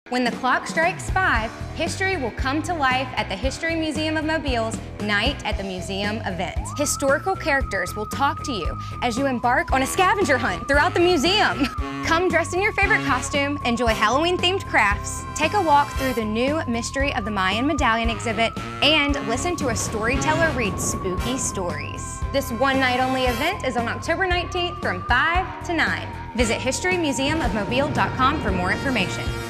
When the clock strikes 5, history will come to life at the History Museum of Mobile's Night at the Museum event. Historical characters will talk to you as you embark on a scavenger hunt throughout the museum. Come dressed in your favorite costume, enjoy Halloween-themed crafts, take a walk through the new Mystery of the Mayan Medallion exhibit, and listen to a storyteller read spooky stories. This one-night-only event is on October 19th from 5 to 9. Visit historymuseumofmobile.com for more information.